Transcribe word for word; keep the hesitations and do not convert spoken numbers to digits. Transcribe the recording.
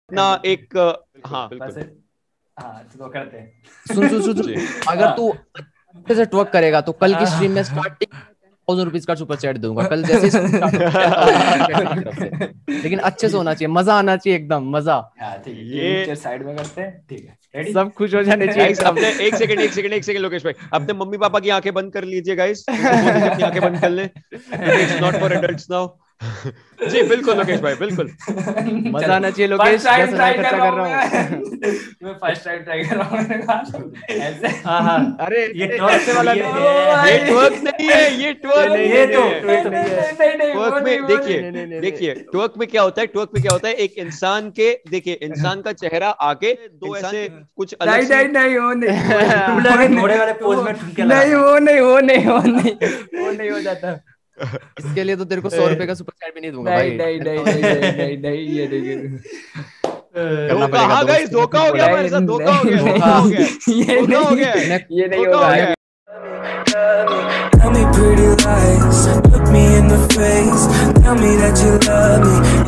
ना एक हाँ बिल्कुल हाँ तो करते हैं। सुन सुन सुन अगर तू अच्छे से ट्वर्क करेगा तो कल की स्ट्रीम में स्टार्टिंग थाउजेंड रुपीज का सुपर चैट दूंगा कल जैसे लेकिन अच्छे से होना चाहिए, मजा आना चाहिए, एकदम मजा। ये साइड में करते हैं, ठीक है, सब खुश हो जाने चाहिए। अपने एक सेकंड एक सेकंड एक सेकंड लोकेश भाई, अपने मम्मी पापा की आंखें बंद कर लीजिए गाइस, अपनी आंखें बंद कर ले, it's not for adults now. जी बिल्कुल लोकेश भाई, बिल्कुल मजा आना चाहिए लोकेश, जैसे मैं खर्चा कर रहा हूँ। मैं फर्स्ट टाइम ट्राई कर रहा हूँ ऐसे। हाँ अरे ये ट्वर्क वाला ये ट्वर्क नहीं है, ये ट्वर्क नहीं है, ट्वर्क में देखिए देखिए ट्वर्क में क्या होता है, ट्वर्क में क्या होता है, एक इंसान के देखिए इंसान का चेहरा आके दो ऐसे कुछ अलग नहीं नहीं वो नहीं घोड़े वाले पोज में नहीं वो नहीं वो नहीं वो नहीं वो नहीं हो जाता। इसके लिए तो तेरे को सौ रुपए का सुपर चैट भी नहीं दूंगा भाई। नहीं नहीं नहीं नहीं नहीं ये देखिए धोखा, हाँ गाइस धोखा हो गया मेरे साथ, धोखा हो गया, धोखा हो गया, ये धोखा हो गया, ये नहीं होगा। Tell me pretty lies, look me in the face, tell me that you love me.